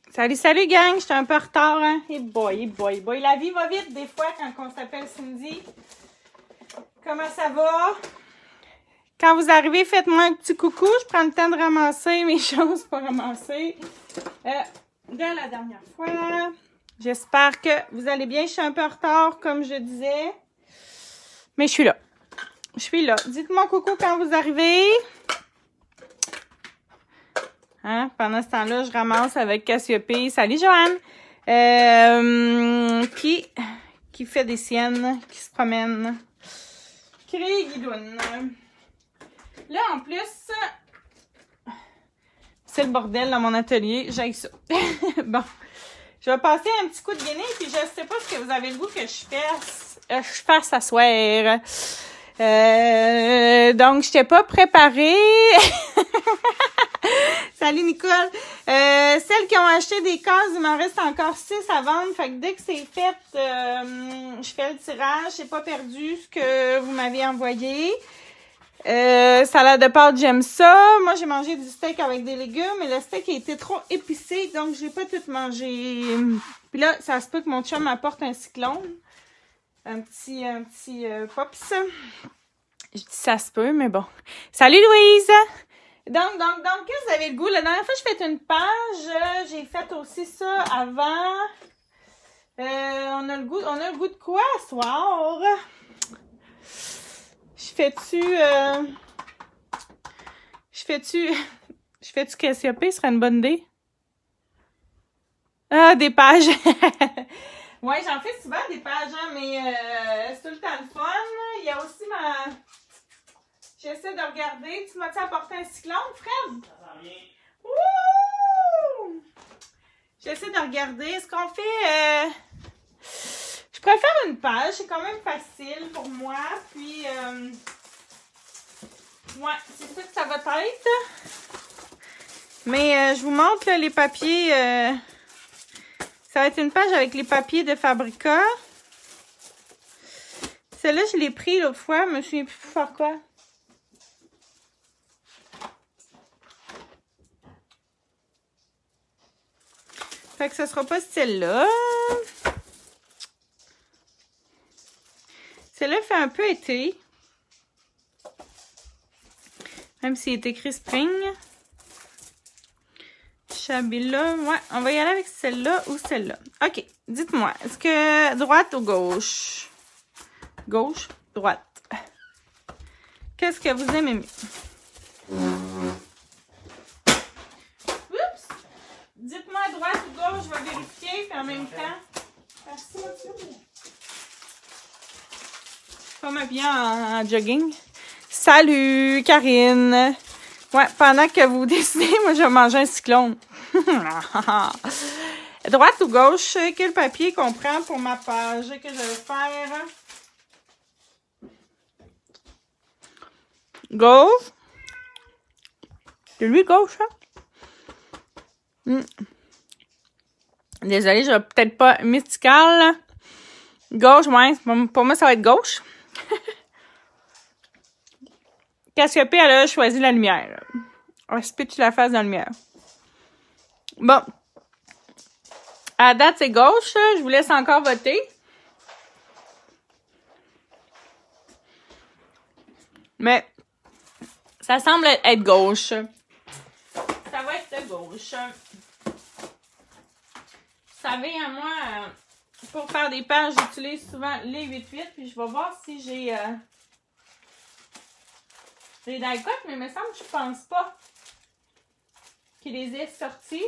Salut, salut gang, j'étais un peu en retard, hein? Et boy. La vie va vite des fois quand on s'appelle Cindy. Comment ça va? Quand vous arrivez, faites-moi un petit coucou. Je prends le temps de ramasser mes choses pour ramasser. De la dernière fois. J'espère que vous allez bien. Je suis un peu en retard, comme je disais. Mais je suis là. Dites-moi coucou quand vous arrivez. Hein? Pendant ce temps-là, je ramasse avec Cassiopée. Salut, Joanne! Qui fait des siennes, qui se promène. Crée Guidoune. Là, en plus, c'est le bordel dans mon atelier. J'aille ça. Bon. Je vais passer un petit coup de guenille, puis je sais pas ce que vous avez le goût que je fasse à soir. Donc, je t'ai pas préparée. Salut Nicole. Celles qui ont acheté des cases, il m'en reste encore 6 à vendre. Fait que dès que c'est fait, je fais le tirage. J'ai pas perdu ce que vous m'avez envoyé. Salade de pâtes, j'aime ça. Moi, j'ai mangé du steak avec des légumes, mais le steak a été trop épicé, donc j'ai pas tout mangé. Puis là, ça se peut que mon chum m'apporte un cyclone. Un petit pops. Je dis ça se peut, mais bon. Salut Louise! Donc, qu'est-ce que vous avez le goût? La dernière fois, je fais une page. J'ai fait aussi ça avant. On a le goût de quoi ce soir? Je fais-tu Cassiopée? Ce serait une bonne idée. Ah, des pages. Ouais, j'en fais souvent des pages, hein, mais c'est tout le temps le fun. Il y a aussi ma... J'essaie de regarder. Tu m'as-tu apporté un cyclone, Fred? Ça sent bien. Wouh! J'essaie de regarder. Est-ce qu'on fait... Je préfère une page. C'est quand même facile pour moi. Puis... Ouais, c'est ça que ça va être. Mais je vous montre là, les papiers... Ça va être une page avec les papiers de Fabrica. Celle-là, je l'ai pris l'autre fois. Je me souviens plus pour faire quoi. Fait que ça sera pas celle-là. Celle-là fait un peu été. Même s'il est écrit spring. Chabilla. Ouais, on va y aller avec celle-là ou celle-là. OK, dites-moi. Est-ce que droite ou gauche? Gauche, droite. Qu'est-ce que vous aimez mieux? Oups! Dites-moi droite ou gauche, je vais vérifier, puis en même temps... Pas m'habiller en jogging. Salut, Karine! Ouais, pendant que vous décidez, moi, je vais manger un cyclone. Droite ou gauche, quel papier qu'on prend pour ma page que je vais faire? Gauche. C'est lui, gauche, hein? Désolée, je vais peut-être pas mystical. Gauche, ouais. Pour moi, ça va être gauche. Cassiopée, elle a choisi la lumière. On se pitche la face dans la lumière. Bon. À date, c'est gauche. Je vous laisse encore voter. Mais ça semble être gauche. Ça va être de gauche. Vous savez, à moi, pour faire des pages, j'utilise souvent les 8-8. Puis je vais voir si j'ai des die-cut, mais il me semble que je pense pas qu'il les ait sortis.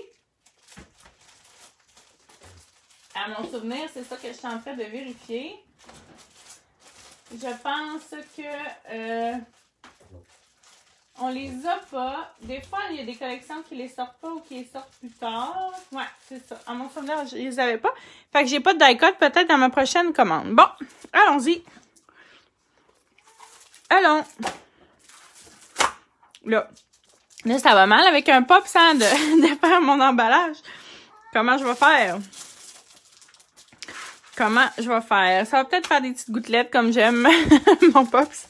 À mon souvenir, c'est ça que je suis en train de vérifier. Je pense que on les a pas. Des fois, il y a des collections qui les sortent pas ou qui les sortent plus tard. Ouais, c'est ça. À mon souvenir, je les avais pas. Fait que j'ai pas de die-cut peut-être dans ma prochaine commande. Bon, allons-y. Allons. Là, ça va mal avec un pop sans de faire mon emballage. Comment je vais faire? Ça va peut-être faire des petites gouttelettes comme j'aime mon pops.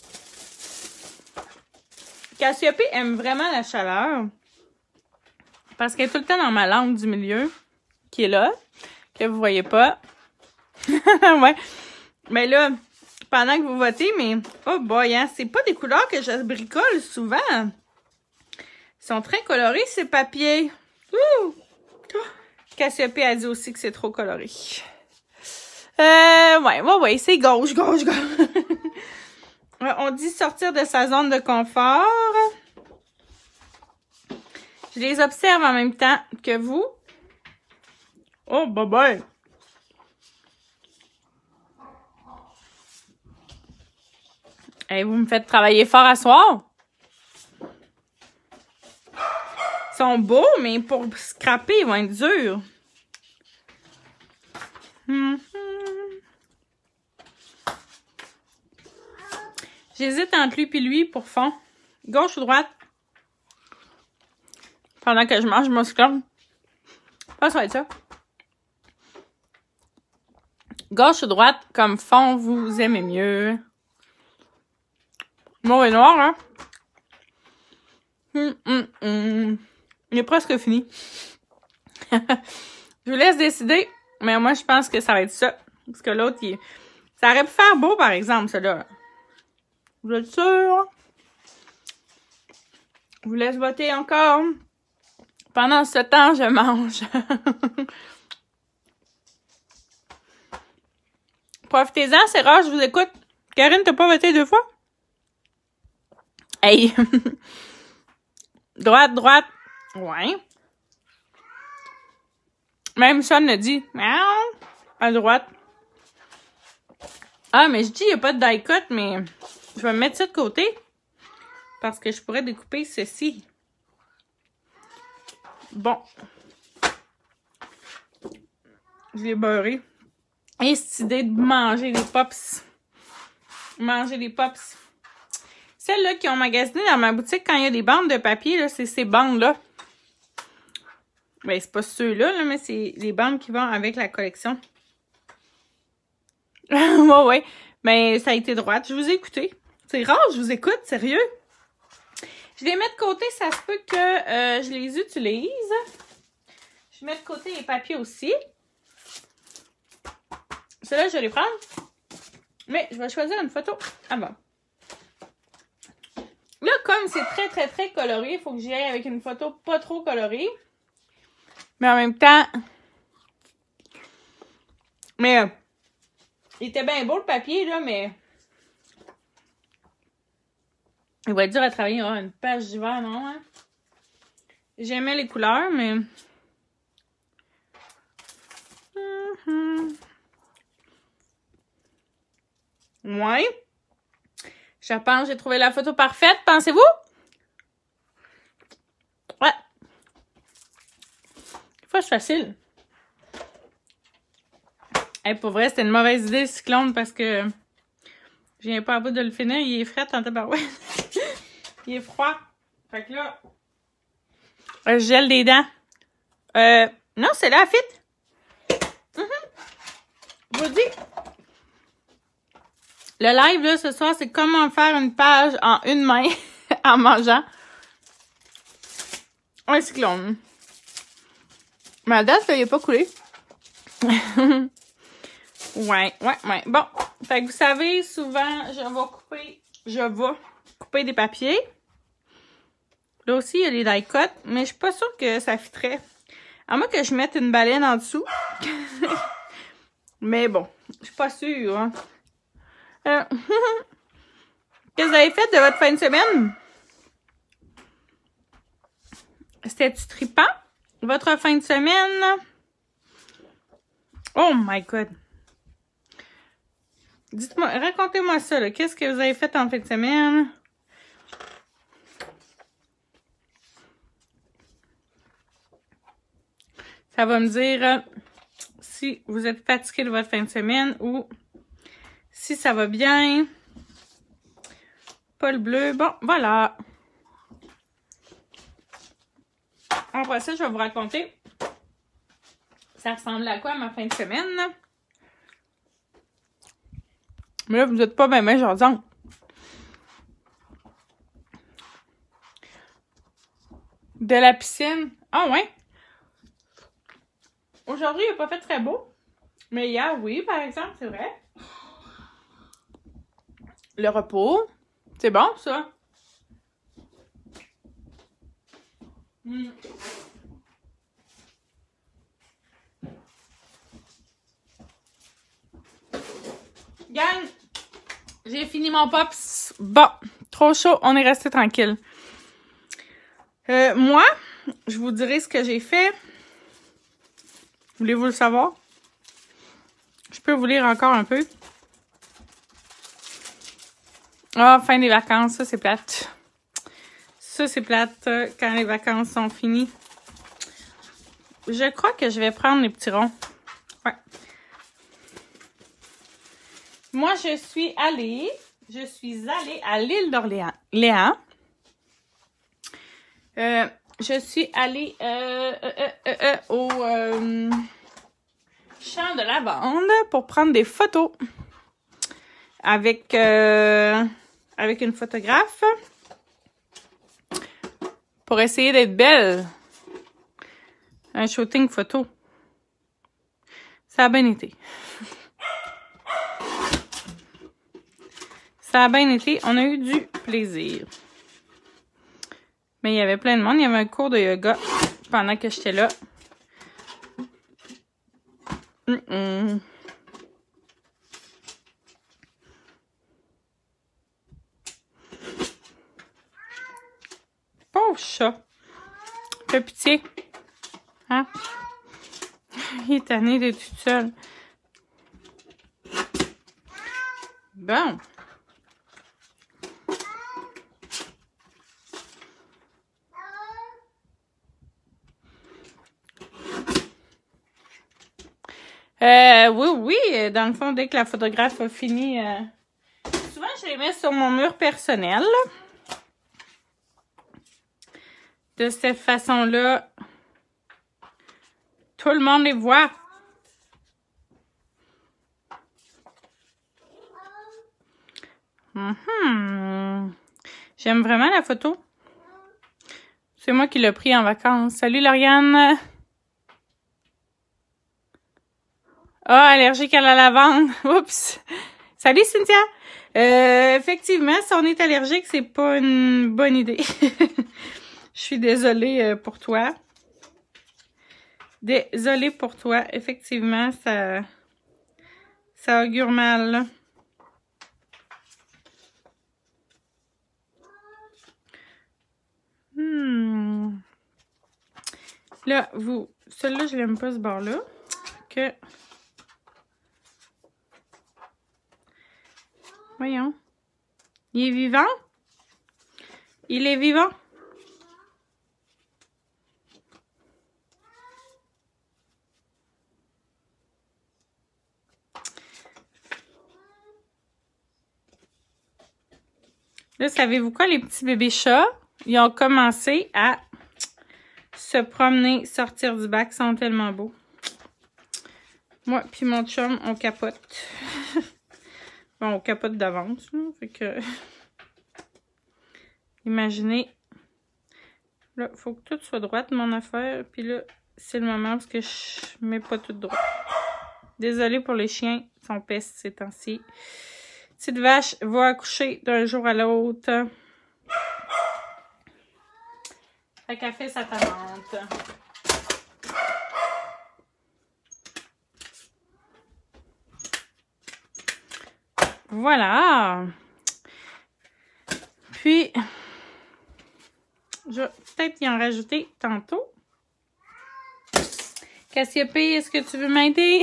Cassiopée aime vraiment la chaleur. Parce qu'elle est tout le temps dans ma lampe du milieu, qui est là, que vous voyez pas. Ouais. Mais là, pendant que vous votez, mais... Oh boy, hein, c'est pas des couleurs que je bricole souvent. Ils sont très colorés, ces papiers. Ouh! Cassiopée a dit aussi que c'est trop coloré. Ouais, c'est gauche. On dit sortir de sa zone de confort. Je les observe en même temps que vous. Oh, bye. Hey, vous me faites travailler fort à soir. Ils sont beaux, mais pour scraper, ils vont être durs. J'hésite entre lui et pour fond. Gauche ou droite? Pendant que je mange mon scrum. Ça va être ça. Gauche ou droite, comme fond, vous aimez mieux. Mauvais noir, hein? Il est presque fini. Je vous laisse décider. Mais moi, je pense que ça va être ça. Parce que l'autre, ça aurait pu faire beau, par exemple, celui-là. Vous êtes sûr? Je vous laisse voter encore. Pendant ce temps, je mange. Profitez-en, c'est rare, je vous écoute. Karine, t'as pas voté 2 fois? Hey! Droite. Ouais. Même Sean le dit. Miaou! À droite. Ah, mais je dis, il n'y a pas de die cut, mais je vais me mettre ça de côté. Parce que je pourrais découper ceci. Bon. Je l'ai beurré. Et cette idée de manger des pops. Celles-là qui ont magasiné dans ma boutique, quand il y a des bandes de papier, là, c'est ces bandes-là. Ben, c'est pas ceux-là, là, mais c'est les bandes qui vont avec la collection. Ouais. Mais ça a été droite. Je vous ai écouté. C'est rare, je vous écoute, sérieux. Je les mets de côté, ça se peut que je les utilise. Je mets de côté les papiers aussi. Ceux-là, je vais les prendre. Mais je vais choisir une photo avant. Là, comme c'est très coloré, il faut que j'y aille avec une photo pas trop colorée. Mais en même temps... Mais... il était bien beau le papier, là, mais... il va être dur à travailler. Oh, une page d'hiver, non, hein? J'aimais les couleurs, mais... Ouais. Je pense que j'ai trouvé la photo parfaite, pensez-vous? Ouais. Des fois, c'est facile. Hey, pour vrai, c'était une mauvaise idée, le cyclone, parce que je viens pas à bout de le finir. Il est frais en tabarouette. Il est froid. Fait que là, je gèle des dents. Non, c'est là, fit. Je vous dis. Le live, là, ce soir, c'est comment faire une page en une main en mangeant un cyclone. Mais à date, là, il n'est pas coulé. Ouais. Bon, fait que vous savez, souvent, je vais couper des papiers. Là aussi, il y a les die cut, mais je suis pas sûre que ça fitterait. À moins que je mette une baleine en dessous. Mais bon, je suis pas sûre, hein. Qu'est-ce que vous avez fait de votre fin de semaine? C'était-tu trippant? Votre fin de semaine? Oh my God! Dites-moi, racontez-moi ça, là. Qu'est-ce que vous avez fait en fin de semaine? Ça va me dire si vous êtes fatigué de votre fin de semaine ou si ça va bien. Pas le bleu. Bon, voilà. Après ça, je vais vous raconter ça ressemble à quoi ma fin de semaine. Mais là, vous n'êtes pas bien genre. De la piscine Ah ouais? Aujourd'hui, il n'a pas fait très beau. Mais hier, oui, par exemple, c'est vrai. Le repos. C'est bon, ça. Mm. Gang, j'ai fini mon pops. Bon, trop chaud, on est resté tranquille. Moi, je vous dirai ce que j'ai fait. Voulez-vous le savoir? Je peux vous lire encore un peu. Ah, fin des vacances, ça c'est plate. Ça c'est plate quand les vacances sont finies. Je crois que je vais prendre les petits ronds. Ouais. Moi, je suis allée à l'île d'Orléans. Je suis allée au champ de lavande pour prendre des photos avec une photographe pour essayer d'être belle. Un shooting photo. Ça a bien été. Ça a bien été. On a eu du plaisir. Mais il y avait plein de monde. Il y avait un cours de yoga pendant que j'étais là. Pauvre chat. Fais pitié. Hein? Il est tanné d'être tout seul. Bon. Oui, dans le fond, dès que la photographe a fini, souvent je les mets sur mon mur personnel. De cette façon-là, tout le monde les voit. J'aime vraiment la photo. C'est moi qui l'ai pris en vacances. Salut Lauriane! Ah, allergique à la lavande. Oups! Salut Cynthia! Effectivement, si on est allergique, c'est pas une bonne idée. Je suis désolée pour toi. Désolée pour toi. Effectivement, ça augure mal. Là, celui-là, je l'aime pas ce bord-là. Que... Voyons. Il est vivant? Il est vivant? Là, savez-vous quoi, les petits bébés chats? Ils ont commencé à se promener, sortir du bac. Ils sont tellement beaux. Moi puis mon chum, on capote. Bon, on capote d'avance, là. Fait que... Imaginez. Là, il faut que tout soit droite, mon affaire. Puis là, c'est le moment parce que je mets pas tout droit. Désolée pour les chiens. Ils sont pestes ces temps-ci. Petite vache va accoucher d'un jour à l'autre. Fait qu'elle fait sa tannante. Voilà. Puis, je vais peut-être y en rajouter tantôt. Cassiopée, est-ce que tu veux m'aider?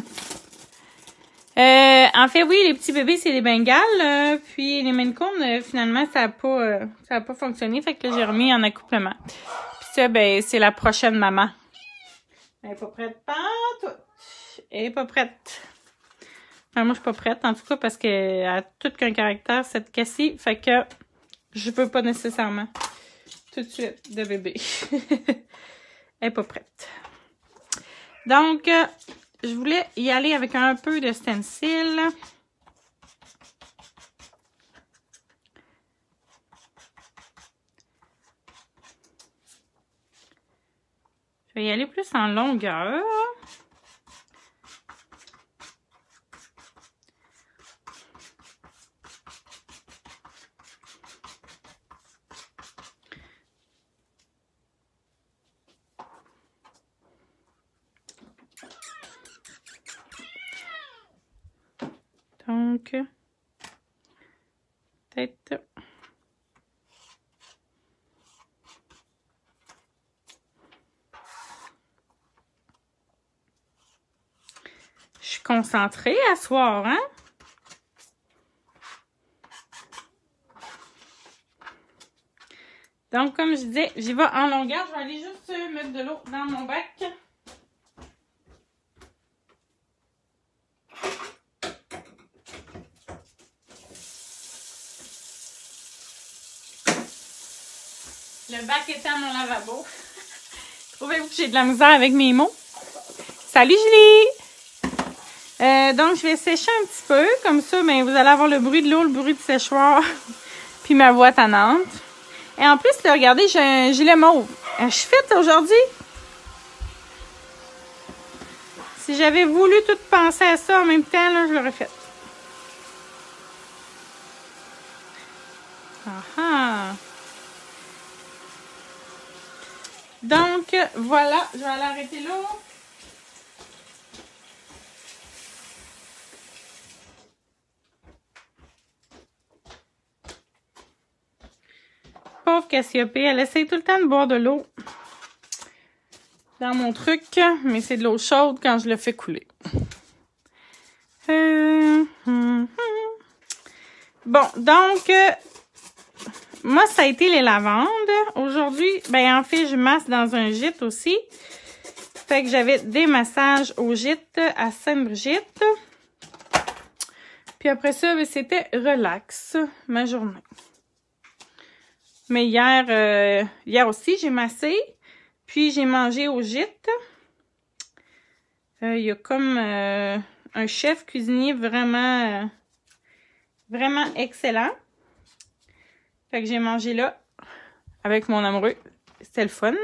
En fait, oui, les petits bébés, c'est les Bengales. Puis les Maine Coon, finalement, ça a pas fonctionné. Fait que j'ai remis en accouplement. Puis ça, ben, c'est la prochaine maman. Elle est pas prête, pas tout. Elle est pas prête. Enfin, moi, je suis pas prête, en tout cas, parce qu'elle a tout qu'un caractère, cette Cassie. Fait que je veux pas nécessairement tout de suite de bébé. Elle est pas prête. Donc, je voulais y aller avec un peu de stencil. vais y aller plus en longueur. Donc, peut-être... Je suis concentrée à soir, hein? Donc, comme je disais, j'y vais en longueur. Je vais aller juste mettre de l'eau dans mon bac. Le bac étant mon lavabo. Trouvez-vous que j'ai de la misère avec mes mots? Salut Julie! Donc, je vais sécher un petit peu. Comme ça, ben, vous allez avoir le bruit de l'eau, le bruit du séchoir, puis ma voix tannante. Et en plus, là, regardez, j'ai un gilet mauve. Je suis faite aujourd'hui. Si j'avais voulu tout penser à ça en même temps, là, je l'aurais fait. Ah. Donc, voilà, je vais aller arrêter là. Pauvre Cassiopée, elle essaie tout le temps de boire de l'eau dans mon truc, mais c'est de l'eau chaude quand je le fais couler. Bon, donc, moi, ça a été les lavandes. Aujourd'hui, ben en fait, je masse dans un gîte aussi. Fait que j'avais des massages au gîte à Sainte-Brigitte. Puis après ça, ben, c'était relax, ma journée. Mais hier aussi, j'ai massé. Puis j'ai mangé au gîte. Il y a comme un chef cuisinier vraiment excellent. Fait que j'ai mangé là avec mon amoureux. C'était le fun.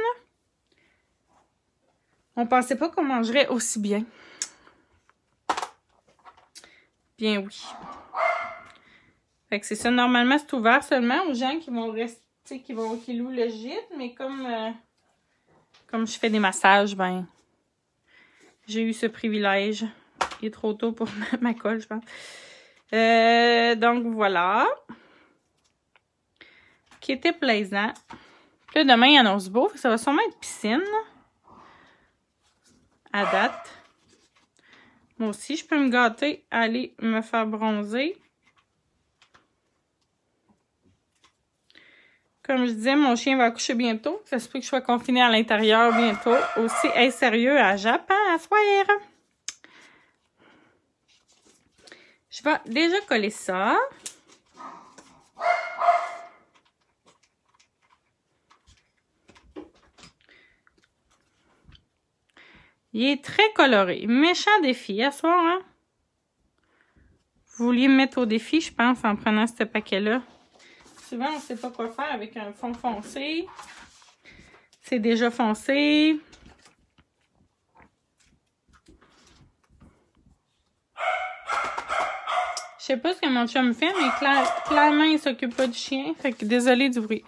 On pensait pas qu'on mangerait aussi bien. Bien oui. Fait que c'est ça. Normalement, c'est ouvert seulement aux gens qui vont rester, qui louent le gîte. Mais comme je fais des massages, ben j'ai eu ce privilège. Il est trop tôt pour ma colle, je pense. Donc voilà. Qui était plaisant. Puis là, demain, il annonce beau. Ça va sûrement être piscine. À date. Moi aussi, je peux me gâter à aller me faire bronzer. Comme je disais, mon chien va accoucher bientôt. Ça se peut que je sois confinée à l'intérieur bientôt. Aussi, hey, sérieux, à Japon, à soir. Je vais déjà coller ça. Il est très coloré. Méchant défi à soir, hein? Vous vouliez me mettre au défi, je pense, en prenant ce paquet-là. Souvent, on ne sait pas quoi faire avec un fond foncé. C'est déjà foncé. Je sais pas ce que mon chum fait, mais clairement, il s'occupe pas du chien. Fait que désolé du bruit.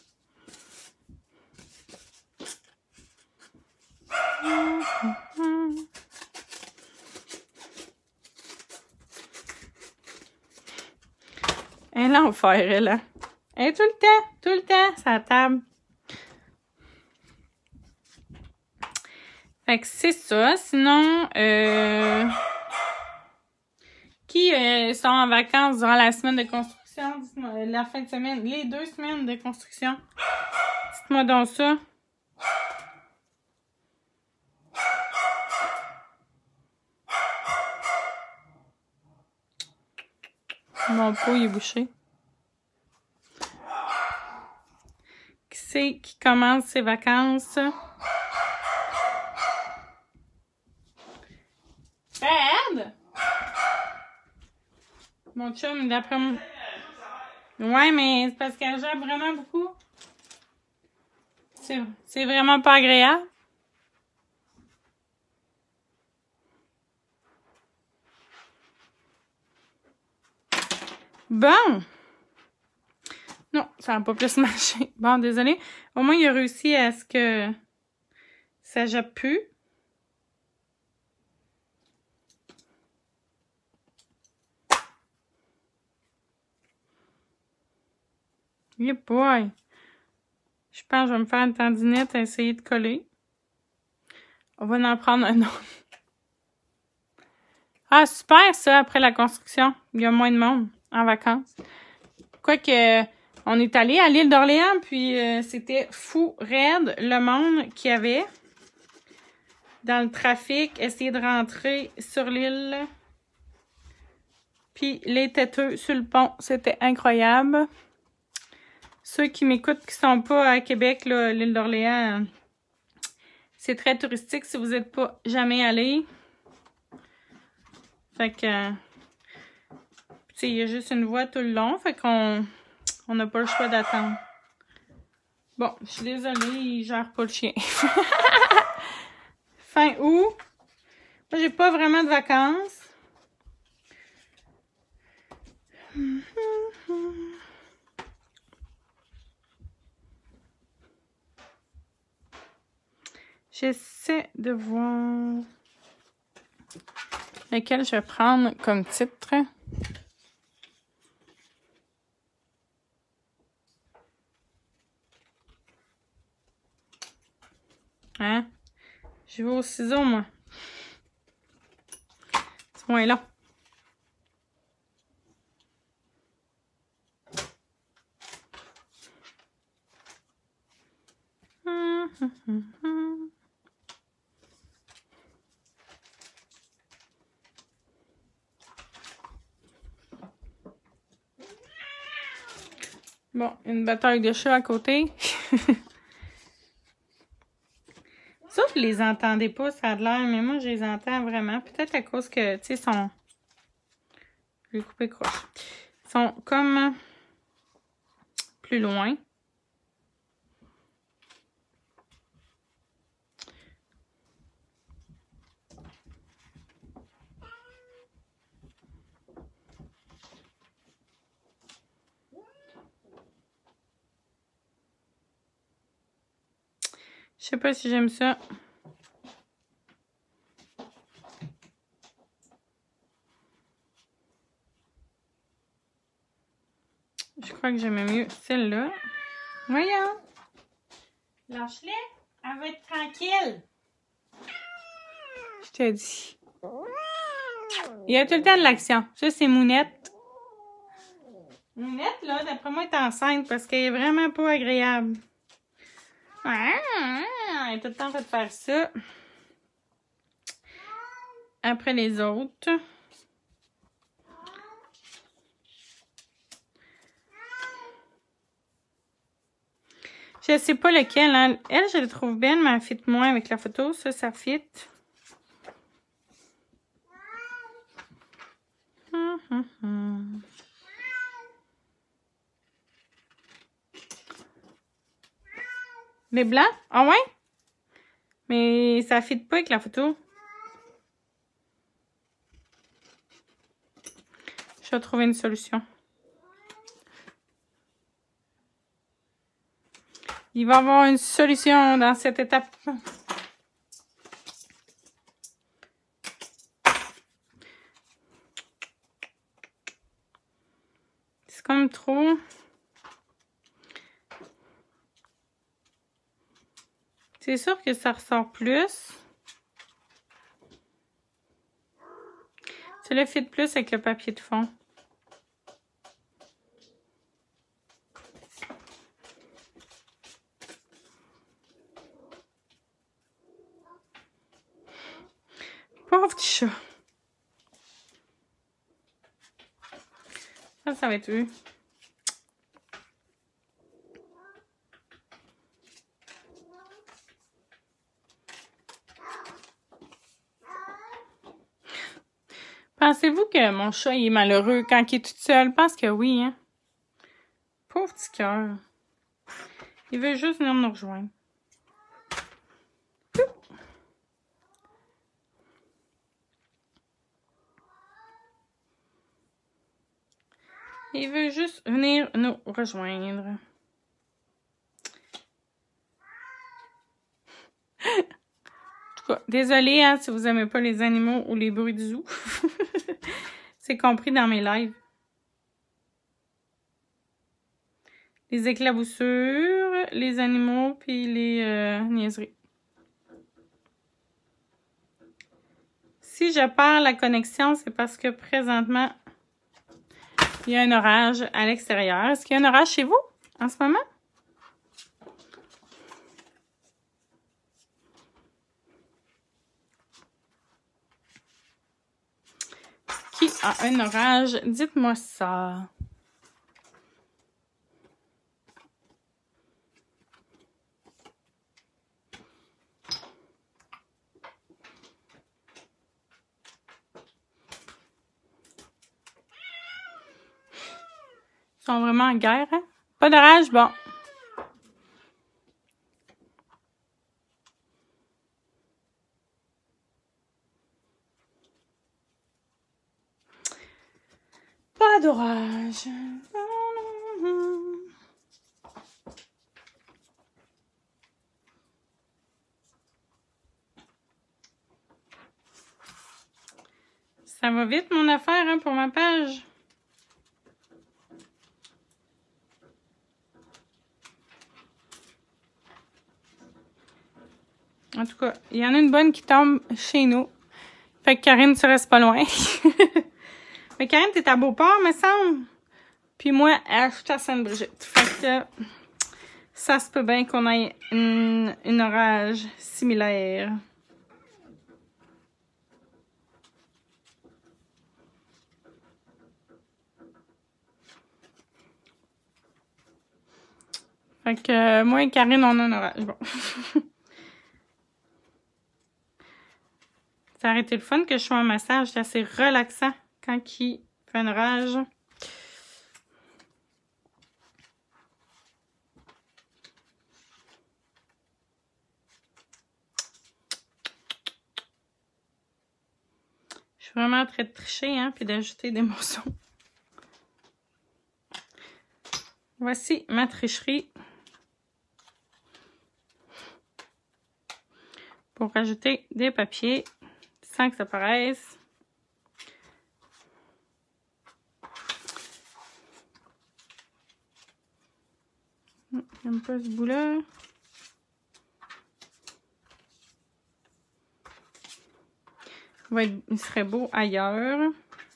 Elle est l'enfer, elle, hein? Elle est tout le temps, sur la table. Fait que c'est ça. Sinon, qui sont en vacances durant la semaine de construction? Dites-moi, la fin de semaine, les 2 semaines de construction. Dites-moi donc ça. Mon pot, il est bouché. Qui c'est qui commence ses vacances? Fred! Mon chum, d'après moi... Ouais, mais c'est parce qu'elle gère vraiment beaucoup. C'est vraiment pas agréable. Bon! Non, ça n'a pas plus marché. Bon, désolé. Au moins, il a réussi à ce que ça jappe plus. Yeah boy! Je pense que je vais me faire une tendinette à essayer de coller. On va en prendre un autre. Ah, super ça, après la construction. Il y a moins de monde en vacances. Quoique, on est allé à l'île d'Orléans, puis c'était fou raide le monde qu'il y avait dans le trafic, essayer de rentrer sur l'île. Puis les têteux sur le pont, c'était incroyable. Ceux qui m'écoutent qui sont pas à Québec, l'île d'Orléans, c'est très touristique si vous n'êtes pas jamais allé. Fait que, tu sais, il y a juste une voie tout le long, fait qu'on n'a pas le choix d'attendre. Bon, je suis désolée, il gère pas le chien. Fin août. Moi, j'ai pas vraiment de vacances. J'essaie de voir lequel je vais prendre comme titre. Hein? Je vais au ciseau, moi. C'est moins long. Bon, une bataille de chats à côté. Sauf que je les entendais pas, ça a l'air, mais moi, je les entends vraiment. Peut-être à cause que, tu sais, sont... Je vais couper croche. Ils sont comme plus loin. Je sais pas si j'aime ça. Je crois que j'aimais mieux celle-là. Voyons. Lâche-les. Elle va être tranquille. Je te dis. Il y a tout le temps de l'action. Ça, c'est Mounette. Mounette, là, d'après moi, est enceinte parce qu'elle est vraiment pas agréable. Elle est tout le temps en train de faire ça. Après les autres. Je sais pas lequel. Hein. Elle, je la trouve belle, mais elle fit moins avec la photo. Ça fit. Les blancs? Ah ouais? Mais ça fit pas avec la photo. Je vais trouver une solution. Il va y avoir une solution dans cette étape. C'est comme trop. C'est sûr que ça ressort plus. Celui-là fit plus avec le papier de fond. Pauvre petit chat. Ça va être eux. Pensez-vous que mon chat il est malheureux quand il est tout seul? Je pense que oui, hein? Pauvre petit cœur. Il veut juste venir nous rejoindre. Il veut juste venir nous rejoindre. En tout cas, désolée hein, si vous n'aimez pas les animaux ou les bruits du zoo. C'est compris dans mes lives. Les éclaboussures, les animaux, puis les niaiseries. Si je perds la connexion, c'est parce que présentement, il y a un orage à l'extérieur. Est-ce qu'il y a un orage chez vous en ce moment? Qui a un orage? Dites-moi ça. Ils sont vraiment en guerre, hein? Pas d'orage, bon. Pas d'orage. Ça va vite, mon affaire, hein, pour ma page. En tout cas, il y en a une bonne qui tombe chez nous. Fait que Karine, tu restes pas loin. Mais Karine, t'es à Beauport, me semble. Puis moi, je suis à Sainte-Brigitte. Fait que ça se peut bien qu'on ait une orage similaire. Fait que moi et Karine, on a un orage. Bon. Ça aurait été le fun que je sois en massage. C'est assez relaxant quand il fait un orage. Je suis vraiment en train de tricher, hein, puis d'ajouter des morceaux. Voici ma tricherie. Pour rajouter des papiers sans que ça paraisse. J'aime pas ce bout-là. Il serait beau ailleurs.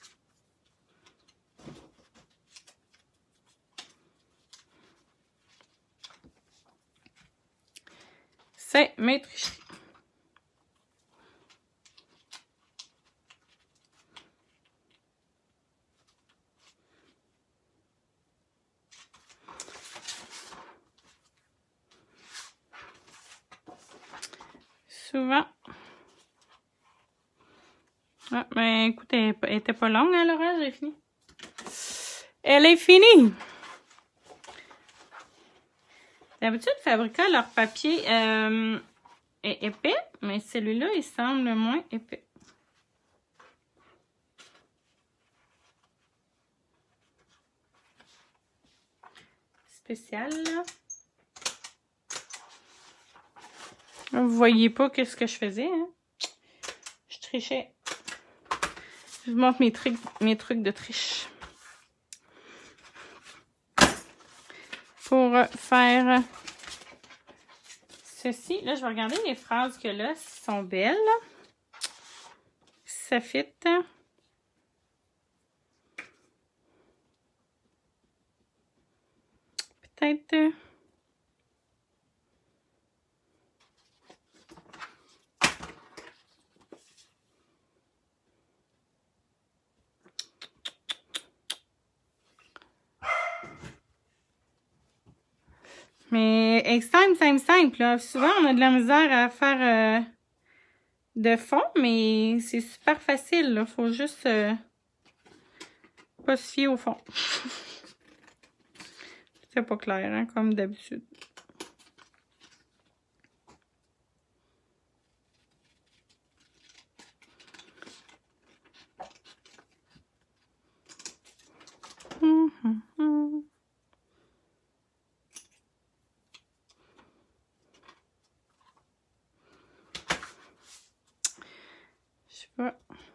C'est mes tricheries. Souvent. Ah, ben écoute, elle était pas longue, hein, l'orage, elle est finie. Elle est finie! D'habitude, Fabrica, leur papier est épais, mais celui-là, il semble moins épais. Spécial, là. Vous voyez pas qu'est-ce que je faisais, hein? Je trichais. Je vous montre mes trucs de triche. Pour faire ceci, là, je vais regarder les phrases que là, sont belles. Ça fit. Peut-être... Mais simple, là. Souvent, on a de la misère à faire de fond, mais c'est super facile, là. Faut juste pas se fier au fond. C'est pas clair, hein, comme d'habitude. Je sais pas.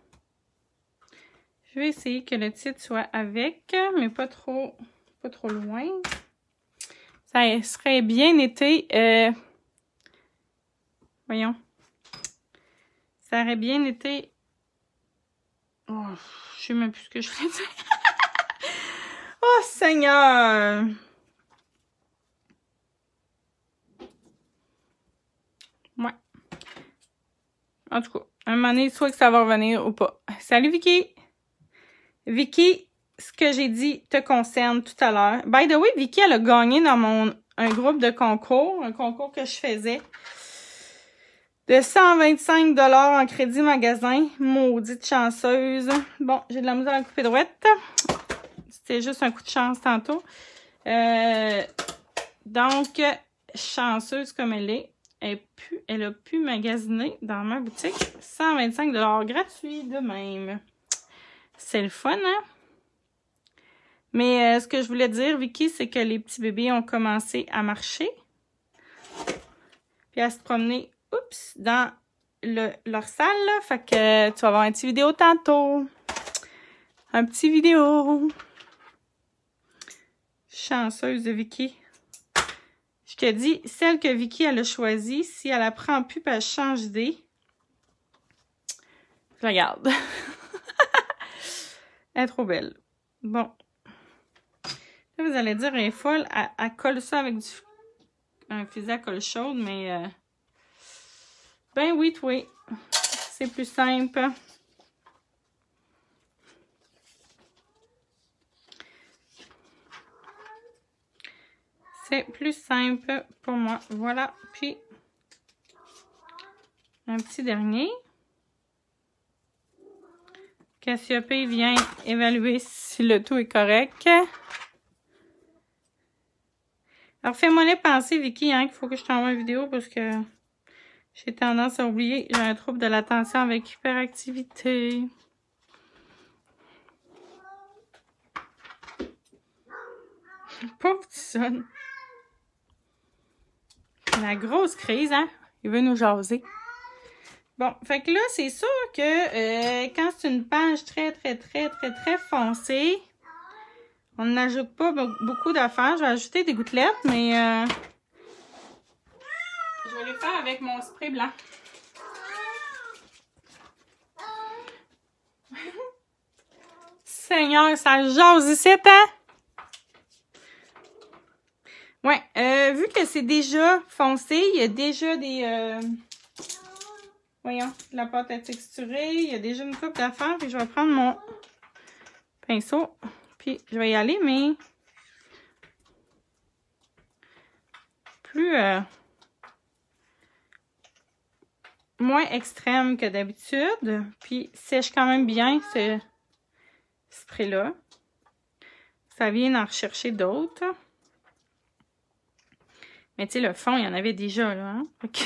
Je vais essayer que le titre soit avec, mais pas trop loin. Ça serait bien été... voyons. Ça aurait bien été... Oh, je sais même plus ce que je voulais dire. Oh, Seigneur! Ouais. En tout cas, à un moment donné, soit que ça va revenir ou pas. Salut, Vicky! Vicky, ce que j'ai dit te concerne tout à l'heure. By the way, Vicky, elle a gagné dans un groupe de concours, un concours que je faisais, de 125 $ en crédit magasin. Maudite chanceuse. Bon, j'ai de la misère à couper droite. C'était juste un coup de chance tantôt. Donc, chanceuse comme elle est, elle a pu magasiner dans ma boutique 125 $ gratuit de même. C'est le fun, hein? Mais ce que je voulais dire, Vicky, c'est que les petits bébés ont commencé à marcher. Puis à se promener, oups, dans leur salle. Là. Fait que tu vas avoir une petite vidéo tantôt. Un petit vidéo. Chanceuse de Vicky. Je te dis, celle que Vicky, elle a choisie, si elle la prend plus et elle change d'idée, regarde. Elle est trop belle. Bon. Là, vous allez dire, elle est folle. Elle colle ça avec un fusil à colle chaude, mais... ben oui, oui. C'est plus simple. C'est plus simple pour moi. Voilà. Puis, un petit dernier. Cassiopée vient évaluer si le tout est correct. Alors, fais-moi les penser, Vicky, hein, qu'il faut que je t'envoie une vidéo parce que j'ai tendance à oublier. J'ai un trouble de l'attention avec hyperactivité. Pauvre petit son. La grosse crise, hein? Il veut nous jaser. Bon, fait que là, c'est sûr que quand c'est une page très foncée, on n'ajoute pas beaucoup d'affaires. Je vais ajouter des gouttelettes, mais je vais les faire avec mon spray blanc. Seigneur, ça jase ici, hein? Ouais, vu que c'est déjà foncé, il y a déjà des... voyons, de la pâte à texturer. Il y a déjà une coupe d'affaires. Puis je vais prendre mon pinceau. Puis je vais y aller, mais plus... moins extrême que d'habitude. Puis sèche quand même bien ce spray-là. Ça vient d'en rechercher d'autres. Mais tu sais, le fond, il y en avait déjà, là. Hein? Okay.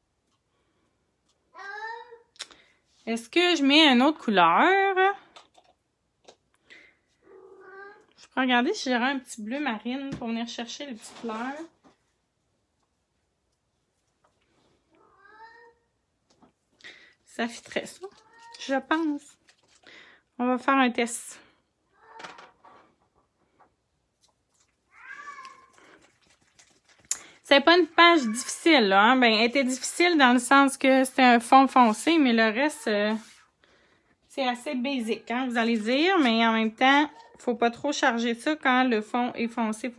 Est-ce que je mets une autre couleur? Je peux regarder si j'aurais un petit bleu marine pour venir chercher les petites fleurs. Ça fitterait ça, je pense. On va faire un test. C'est pas une page difficile, là. Hein? Ben, elle était difficile dans le sens que c'était un fond foncé, mais le reste, c'est assez basique, hein, vous allez dire. Mais en même temps, faut pas trop charger ça quand le fond est foncé.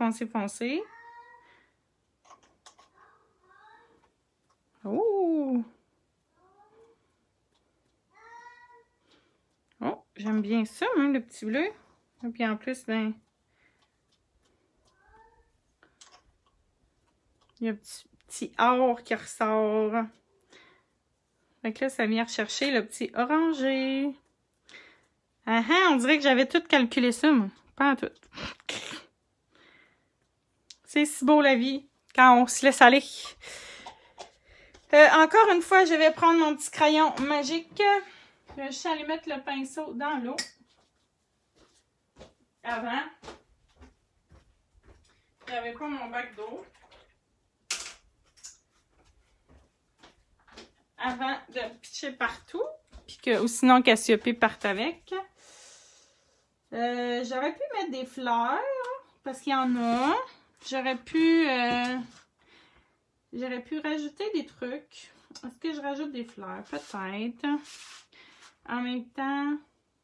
Oh! Oh, j'aime bien ça, hein, le petit bleu. Et puis en plus, ben... il y a un petit or qui ressort. Fait que là, ça vient rechercher le petit orangé. Ah ah, on dirait que j'avais tout calculé ça, moi. Pas en tout. C'est si beau la vie, quand on se laisse aller. Encore une fois, je vais prendre mon petit crayon magique. Je vais juste aller mettre le pinceau dans l'eau. Avant. j'avais pas mon bac d'eau. Avant de pitcher partout. Puis que, ou sinon Cassiopée parte avec. J'aurais pu mettre des fleurs. Parce qu'il y en a. J'aurais pu rajouter des trucs. Est-ce que je rajoute des fleurs? Peut-être. En même temps,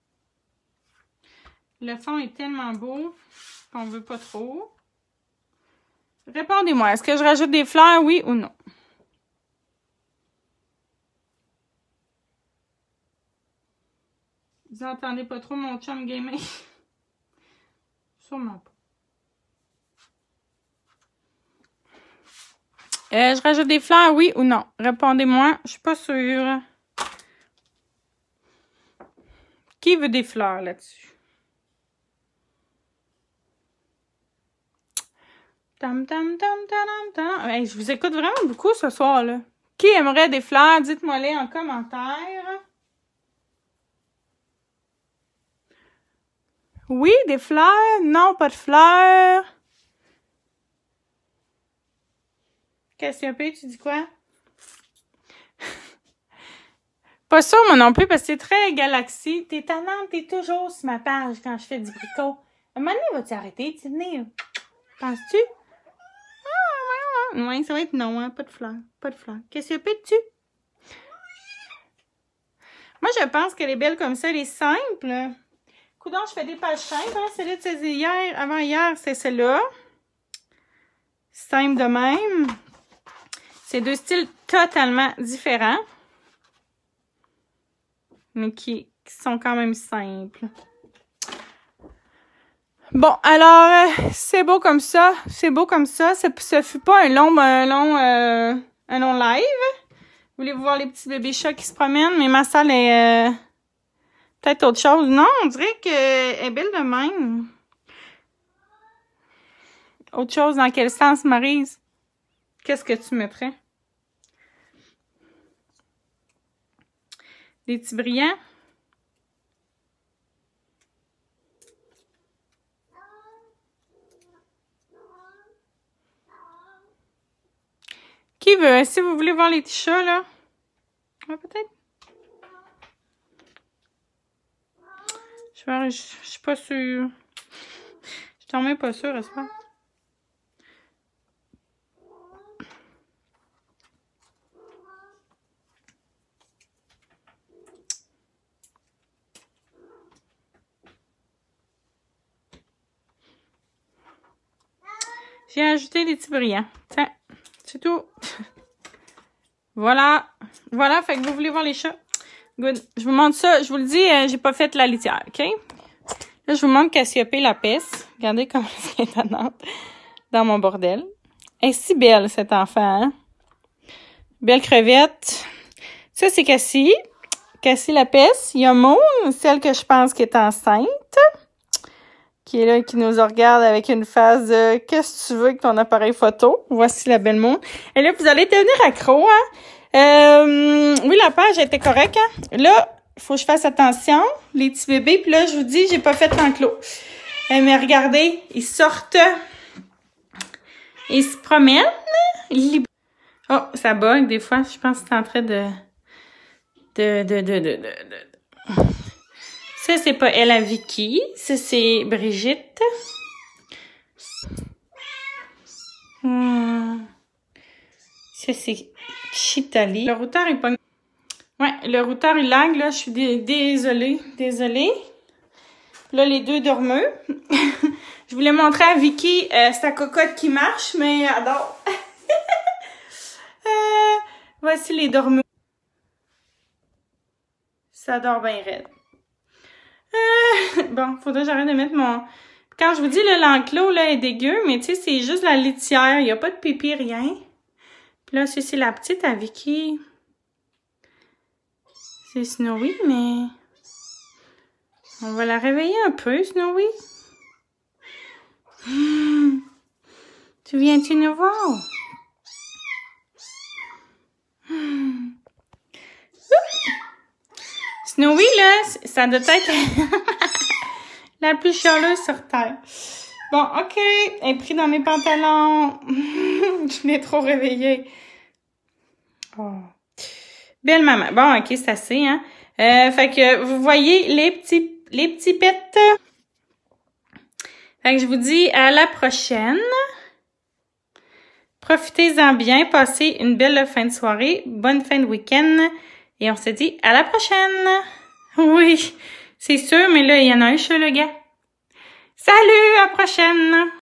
le fond est tellement beau qu'on veut pas trop. Répondez-moi, est-ce que je rajoute des fleurs, oui ou non? Vous entendez pas trop mon chum gaming? Sûrement pas. Je rajoute des fleurs, oui ou non? Répondez-moi, je suis pas sûre. Qui veut des fleurs là-dessus? Tam, tam, tam, tam, tam. Hey, je vous écoute vraiment beaucoup ce soir-là. Qui aimerait des fleurs? Dites-moi-les en commentaire. Oui, des fleurs? Non, pas de fleurs. Cassiopée, tu dis quoi? Pas sûr, moi non plus, parce que c'est très galaxie. T'es tannante, t'es toujours sur ma page quand je fais du bricot. À un moment donné, vas-tu arrêter de venir? Penses-tu? Ah, ouais, ça va être non, hein? Pas de fleurs. Pas de fleurs. Cassiopée, dessus? Moi, je pense qu'elle est belle comme ça, elle est simple. Coudonc, je fais des pages simples, hein? Celle-là de celle hier, avant-hier, c'est celle-là. Simple de même. C'est deux styles totalement différents. Mais qui sont quand même simples. Bon, alors, c'est beau comme ça. C'est beau comme ça. Ce fut pas un long live. Voulez-vous voir les petits bébés chats qui se promènent? Mais ma salle est peut-être autre chose. Non, on dirait qu'elle est belle de même. Autre chose, dans quel sens, Maryse? Qu'est-ce que tu mettrais? Des petits brillants? Qui veut? Si vous voulez voir les petits chats, là? Ouais, peut-être. Je suis pas sûre. Je suis même pas sûre, est-ce pas? J'ai ajouté des petits brillants. Tiens, c'est tout. Voilà. Voilà, fait que vous voulez voir les chats. Good. Je vous montre ça. Je vous le dis, j'ai pas fait la litière, OK? Là, je vous montre Cassiopée la peste. Regardez comme elle est étonnante dans mon bordel. Elle est si belle, cet enfant, hein? Belle crevette. Ça, c'est Cassie. Cassie la peste. Il y a Moon, celle que je pense qui est enceinte. Qui est là, qui nous regarde avec une face de « Qu'est-ce que tu veux avec ton appareil photo? » Voici la belle Moon. Et là, vous allez devenir accro, hein? Oui, la page était correcte, hein? Là, il faut que je fasse attention, les petits bébés. Puis là, je vous dis, j'ai pas fait l'enclos. Mais regardez, ils sortent. Ils se promènent. Oh, ça bug des fois. Je pense que c'est en train de... Ça, c'est pas elle à Vicky. Ça, c'est Brigitte. Ça, c'est Chitali. Le routeur, il pogne. Ouais, le routeur, il lag, là. Je suis désolée. Désolée. Là, les deux dormeux. Je voulais montrer à Vicky sa cocotte qui marche, mais elle adore. Voici les dormeux. Ça dort bien raide. Bon, faudrait que j'arrête de mettre mon... Quand je vous dis, l'enclos, là, est dégueu, mais tu sais, c'est juste la litière. Il n'y a pas de pipi, rien. Puis là, c'est la petite à Vicky. C'est Snowy, mais... On va la réveiller un peu, Snowy. Tu viens-tu nous voir? Snowy, là, ça doit être la plus chialeuse sur Terre. Bon, OK. Elle est prise dans mes pantalons. Je venais trop réveillée. Oh. Belle maman. Bon, OK, c'est assez, hein. Fait que vous voyez les petits pets. Fait que je vous dis à la prochaine. Profitez-en bien. Passez une belle fin de soirée. Bonne fin de week-end. Et on se dit à la prochaine. Oui, c'est sûr, mais là, il y en a un chat, le gars. Salut, à la prochaine!